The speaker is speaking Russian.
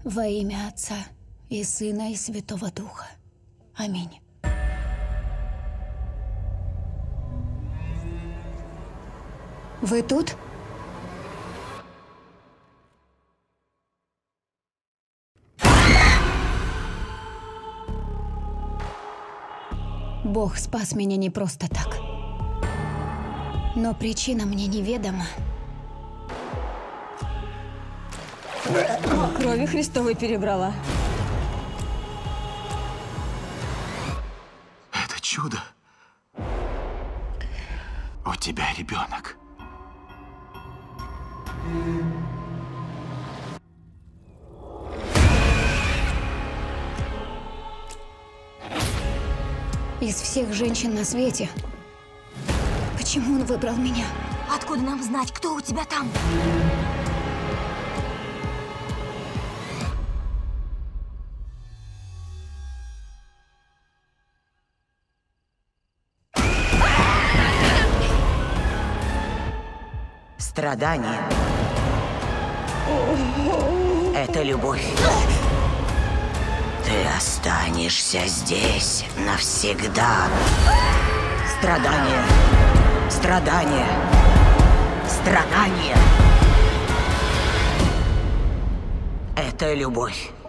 Во имя Отца и Сына и Святого Духа. Аминь. Вы тут? Бог спас меня не просто так. Но причина мне неведома. Крови Христовой перебрала. Это чудо. У тебя ребенок. Из всех женщин на свете, почему он выбрал меня? Откуда нам знать, кто у тебя там? Страдание – это любовь. Ты останешься здесь навсегда. Страдание, страдание, страдание – это любовь.